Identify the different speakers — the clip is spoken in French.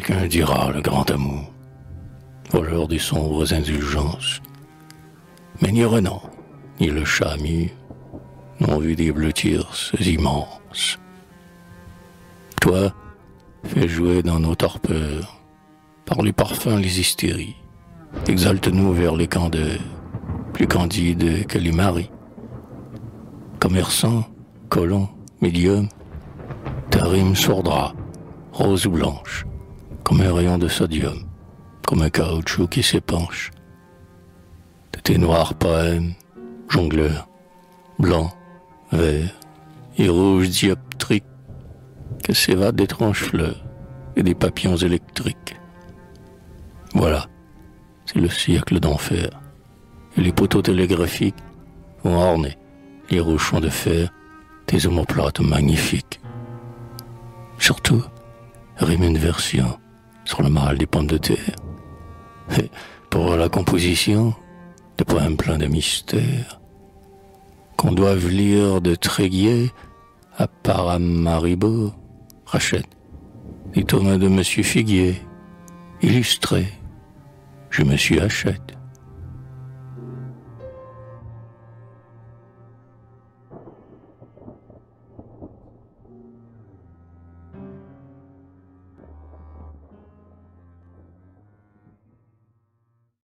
Speaker 1: Quelqu'un dira le grand amour, voleur des sombres indulgences. Mais ni Renan, ni le chat mûr n'ont vu débloutir ces immenses. Toi, fais jouer dans nos torpeurs, par les parfums les hystéries, exalte-nous vers les candeurs, plus candides que les maris. Commerçant, colon, médium, ta rime sourdra, rose ou blanche, comme un rayon de sodium, comme un caoutchouc qui s'épanche. De tes noirs poèmes, jongleurs, blancs, verts et rouges dioptriques, que s'évadent d'étranges fleurs et des papillons électriques. Voilà, c'est le siècle d'enfer, et les poteaux télégraphiques vont orner les rochons de fer des omoplates magnifiques. Surtout, rime une version sur le mal des pommes de terre. Et pour la composition, de poèmes pleins de mystères, qu'on doive lire de Tréguier à Paramaribo, rachète les tournails de Monsieur Figuier, illustrés, je me suis achète.